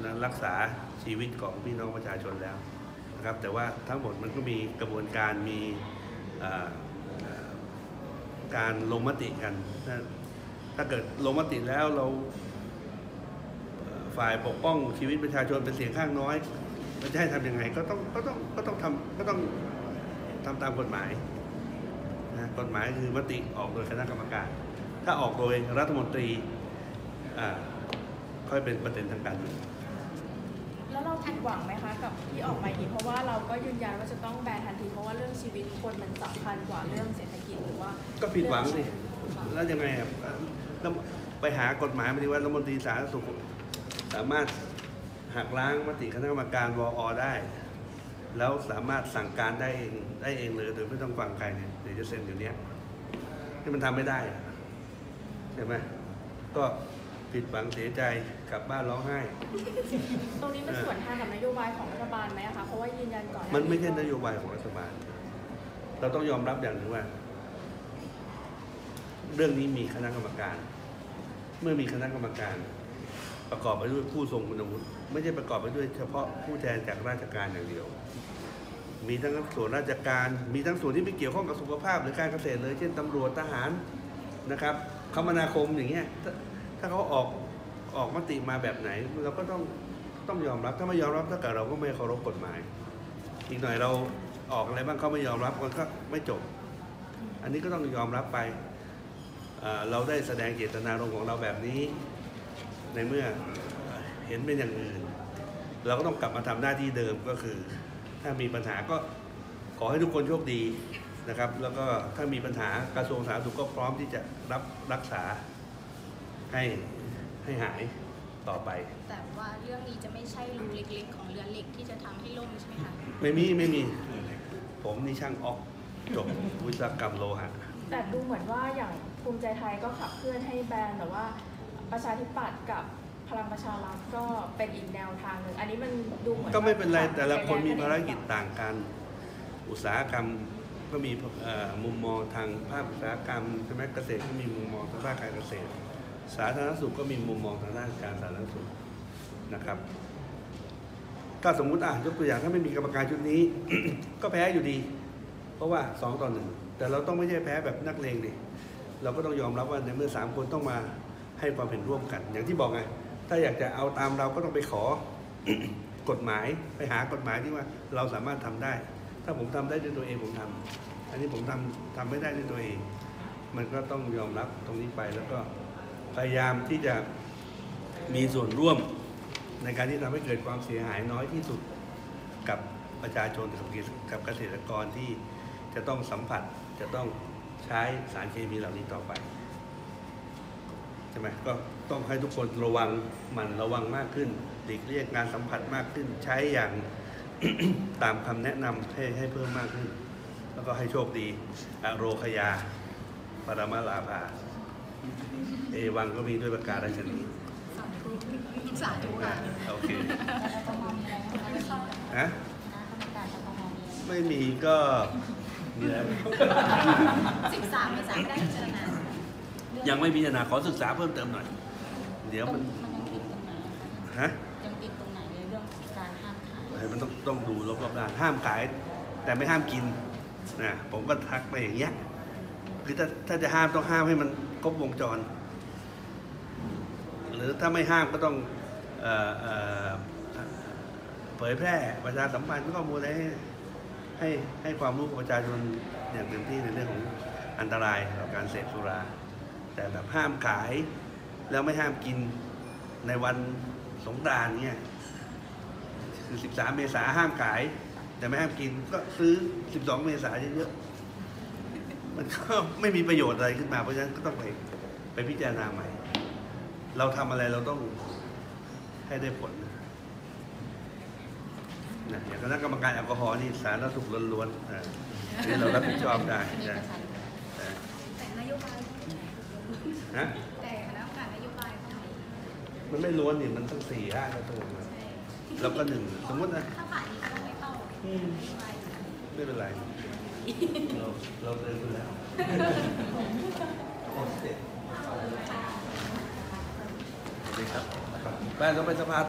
รักษาชีวิตของพี่น้องประชาชนแล้วนะครับแต่ว่าทั้งหมดมันก็มีกระบวนการมีการลงมติกันถ้าเกิดลงมติแล้วเราฝ่ายปกป้องชีวิตประชาชนเป็นเสียงข้างน้อยจะให้ทำยังไงก็ต้องทำตามกฎหมายนะกฎหมายคือมติออกโดยคณะกรรมการถ้าออกโดยรัฐมนตรีค่อยเป็นประเด็นทางการเมืองแล้วเราผิดหวังไหมคะกับที่ออกมาอีกเพราะว่าเราก็ยืนยันว่าจะต้องแบนทันทีเพราะว่าเรื่องชีวิตคนมันสำคัญกว่าเรื่องเศรษฐกิจหรือว่าก็ผิดหวังสิแล้วยังไงแล้วไปหากฎหมายมาดีว่ารัฐมนตรีสาธารณสุขสามารถหักล้างมติคณะกรรมการวอ.ได้แล้วสามารถสั่งการได้เองเลยโดยไม่ต้องฟังใครเนี่ยเดี๋ยวจะเซ็นอยู่เนี้ยที่มันทำไม่ได้ใช่ไหมก็ผิดหวังเสียใจกลับบ้านร้องไห้ตรงนี้มันส่วนทางกับนโยบายของรัฐบาลไหมคะเพราะว่ายืนยันก่อนมันไม่ใช่นโยบายของรัฐบาลเราต้องยอมรับอย่างหนึ่งว่าเรื่องนี้มีคณะกรรมการเมื่อมีคณะกรรมการประกอบไปด้วยผู้ทรงคุณวุฒิไม่ใช่ประกอบไปด้วยเฉพาะผู้แทนจากราชการอย่างเดียวมีทั้งส่วนราชการมีทั้งส่วนที่ไม่เกี่ยวข้องกับสุขภาพหรือการเกษตรเลยเช่นตำรวจทหารนะครับคมนาคมอย่างเงี้ยถ้าเขาออกมติมาแบบไหนเราก็ต้องยอมรับถ้าไม่ยอมรับถ้าเกิดเราก็ไม่เคารพกฎหมายอีกหน่อยเราออกอะไรบ้างเขาไม่ยอมรับมันก็ไม่จบอันนี้ก็ต้องยอมรับไปเราได้แสดงเจตนารมณ์ของเราแบบนี้ในเมื่อเห็นเป็นอย่างอื่นเราก็ต้องกลับมาทำหน้าที่เดิมก็คือถ้ามีปัญหาก็ขอให้ทุกคนโชคดีนะครับแล้วก็ถ้ามีปัญหากระทรวงสาธารณสุขก็พร้อมที่จะรักษาให้หายต่อไปแต่ว่าเรื่องนี้จะไม่ใช่รูเล็กๆของเรือเหล็กที่จะทำให้ล่มใช่ไหมคะไม่มีผมนี่ช่างออกจบวิศวกรรมโลหะแต่ดูเหมือนว่าอย่างภูมิใจไทยก็ขับเคลื่อนให้แบนแต่ว่าประชาธิปัตย์กับพลังประชารัฐก็เป็นอีกแนวทางหนึ่งอันนี้มันดูเหมือนก็ไม่เป็นไรแต่ละคนมีภารกิจต่างกันอุตสาหกรรมก็มีมุมมองทางภาคอุตสาหกรรมใช่ไหมเกษตรก็มีมุมมองทางภาคการเกษตรสาธารณสุขก็มีมุมมองทางด้านการสาธารณสุขนะครับถ้าสมมุติยกตัวอย่างถ้าไม่มีกรรมการชุดนี้ ก็แพ้อยู่ดีเพราะว่า2-1แต่เราต้องไม่ใช่แพ้แบบนักเลงดิเราก็ต้องยอมรับว่าในเมื่อ3คนต้องมาให้ความเห็นร่วมกันอย่างที่บอกไงถ้าอยากจะเอาตามเราก็ต้องไปขอ กฎหมายไปหากฎหมายที่ว่าเราสามารถทำได้ถ้าผมทำได้ด้วยตัวเองผมทำอันนี้ผมทำไม่ได้ด้วยตัวเองมันก็ต้องยอมรับตรงนี้ไปแล้วก็พยายามที่จะมีส่วนร่วมในการที่ทำให้เกิดความเสียหายน้อยที่สุดกับประชาชนกับเกษตรกรที่จะต้องสัมผัสจะต้องใช้สารเคมีเหล่านี้ต่อไปใช่ไหมก็ต้องให้ทุกคนระวังมากขึ้นหลีกเลี่ยงการสัมผัสมากขึ้นใช้อย่าง ตามคำแนะนำให้เพิ่มมากขึ้นแล้วก็ให้โชคดีอโรคยาปรมาลาภาเอวังก็มีด้วยประกาศราชนีสาธุค่ะโอเคฮะไม่มีก็มีแล้ว 13 เมษายนได้พิจารณายังไม่พิจารณาขอศึกษาเพิ่มเติมหน่อยเดี๋ยวมันยังติดตรงไหนในเรื่องการห้ามขายมันต้องดูรอบๆด้านห้ามขายแต่ไม่ห้ามกินนะผมก็ทักไปอย่างเงี้ยคือถ้าจะห้ามต้องห้ามให้มันครบวงจรหรือถ้าไม่ห้ามก็ต้องเผยแพร่ประชาสัมพันธ์ข้อมูลให้ความรู้กับประชาชนอย่างเต็มที่ในเรื่องของอันตรายต่อการเสพสุราแต่แบบห้ามขายแล้วไม่ห้ามกินในวันสงกรานต์เนี่ยคือ13 เมษายนห้ามขายแต่ไม่ห้ามกินก็ซื้อ12 เมษายนเยอะๆมันก็ไม่มีประโยชน์อะไรขึ้นมาเพราะฉะนั้นก็ต้องไปพิจารณาใหม่เราทำอะไรเราต้องให้ได้ผลนะอย่างคณะกรรมการแอลกอฮอล์นี่สาธารณสุขล้วนๆนี่เรารับผิดชอบได้แต่นโยบายนะแต่คณะกรรมการนโยบายมันไม่ล้วนนี่มันต้อง4-5 กระทรวงแล้วก็1สมมตินะถ้าฝ่ายนี้ก็ไม่เข้าไม่เป็นไรเราเดินไปแล้วสวัสดีครับแป้งต้องไปสภา